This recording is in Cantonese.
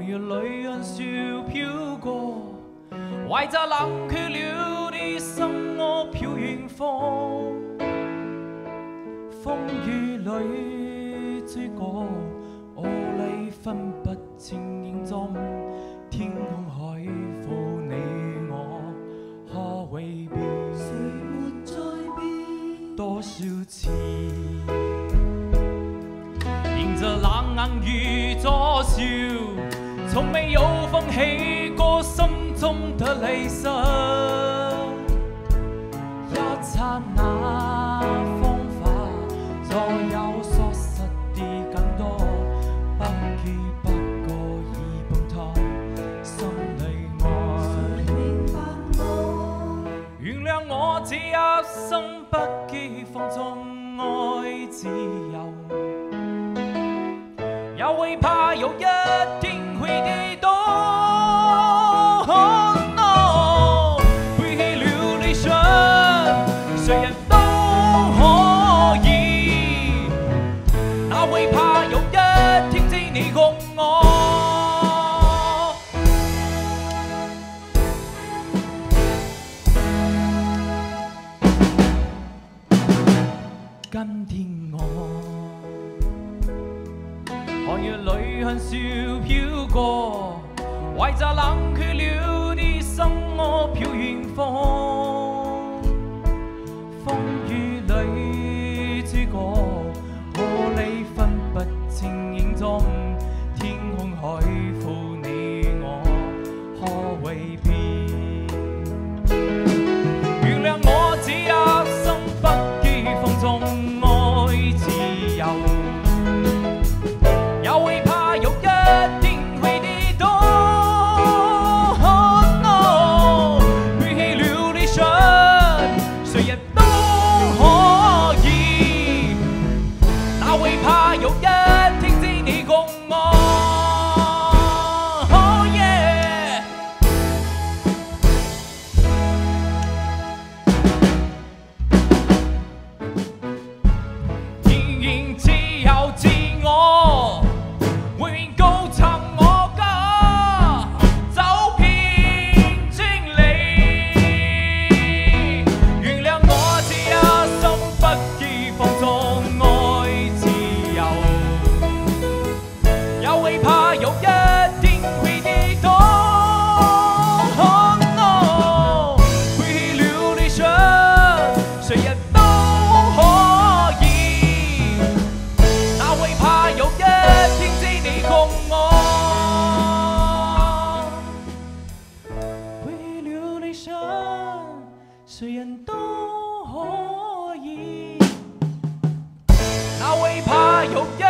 月里暗笑飘过，怀着冷却了的心窝飘远方。风雨里追过，我你分不清影踪。天空海阔，你我可会变？谁没在变？多少次？ 迎着冷眼与左笑，从没有放弃过心中的理想。一刹那方法，再有疏失的更多，不知不觉已崩塌心里愛。誰明白我？原諒我這一生不羈放縱愛自由。 也會怕有一天會跌倒。Oh, no， 背棄了理想，誰人都可以。哪會怕有一天只你共我？今天我。 寒月里恨笑飄過，懷着冷卻了的心窩飄遠方。風雨裏追過，我你分不清影蹤。天空海闊，你我可會變？原諒我這一生不羈放縱愛自由。 也會怕有一天會跌倒。Oh, no， 背棄了理想，誰人都可以。哪會怕有一天只你共我？ Oh, yeah， 仍然只有自我。 高層我家走遍千里，原諒我這一生不羈放縱愛自由，也會怕有一天會跌倒。Oh, no， 背棄了理想，誰人都可以，哪會怕有一天只你共我？為了理想，誰人都可以，哪會怕有一